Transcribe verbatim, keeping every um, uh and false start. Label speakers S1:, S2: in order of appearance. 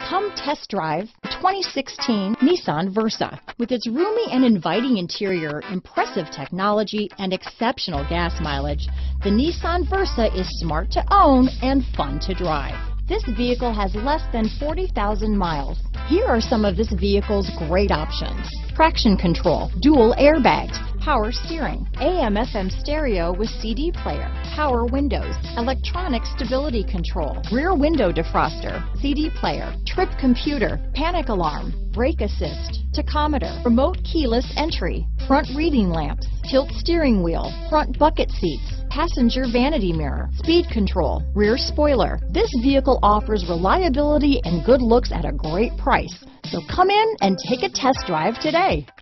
S1: Come test drive the twenty sixteen Nissan Versa. With its roomy and inviting interior, impressive technology, and exceptional gas mileage, the Nissan Versa is smart to own and fun to drive. This vehicle has less than forty thousand miles. Here are some of this vehicle's great options: traction control, dual airbags, power steering, A M F M stereo with C D player, power windows, electronic stability control, rear window defroster, C D player, trip computer, panic alarm, brake assist, tachometer, remote keyless entry, front reading lamps, tilt steering wheel, front bucket seats, passenger vanity mirror, speed control, rear spoiler. This vehicle offers reliability and good looks at a great price. So come in and take a test drive today.